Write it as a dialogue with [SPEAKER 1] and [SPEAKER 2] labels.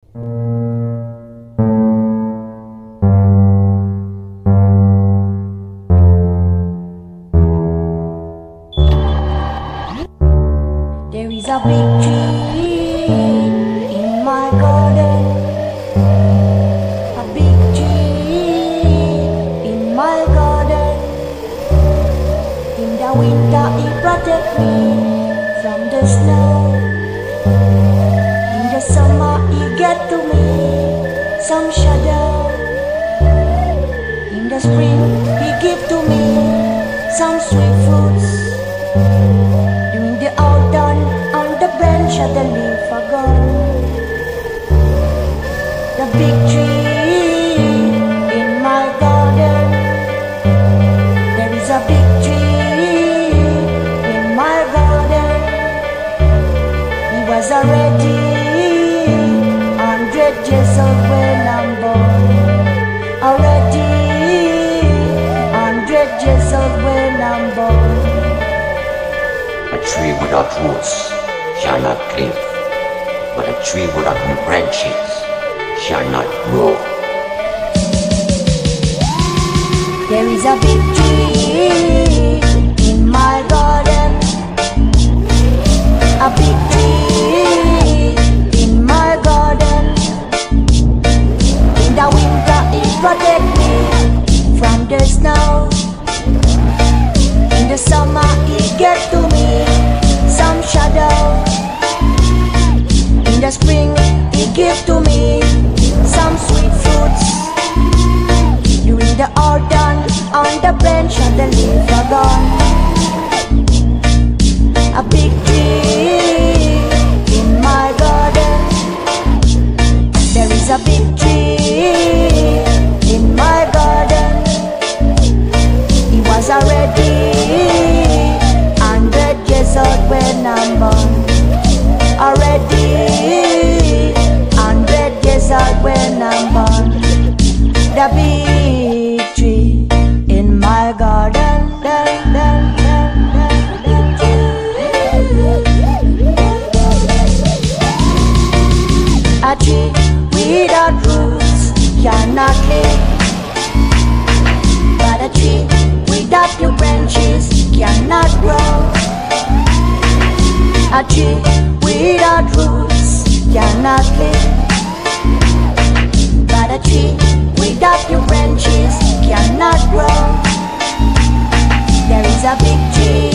[SPEAKER 1] There is a big tree in my garden, a big tree in my garden. In the winter it protects me from the snow. In the summer it get to me some shadow. In the spring he give to me some sweet fruits. During the autumn on the branch of the leaf are gone. The big tree in my garden. There is a big tree in my garden. He was already 100 years old when I'm born. Already 100 years old when I'm born.
[SPEAKER 2] A tree without roots shall not live, but a tree without branches shall not grow.
[SPEAKER 1] There is a big tree in my garden, a big tree in my garden. In the winter it protects me from the snow. In the summer it gets to me some shadow. In the spring it gives to me some sweet fruits. During the autumn on the branch of the leaf are gone. A big tree in my garden. There is a big tree in my garden. He was already 100 years old when I'm born. Already 100 years old when I'm born. The big tree in my garden. A tree without roots cannot live, but a tree without your branches cannot grow. A tree without roots cannot live, but a tree without your branches cannot grow. There is a big tree